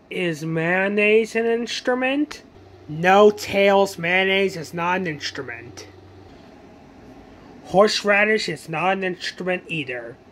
Is mayonnaise an instrument? No, Tails, mayonnaise is not an instrument. Horseradish is not an instrument either.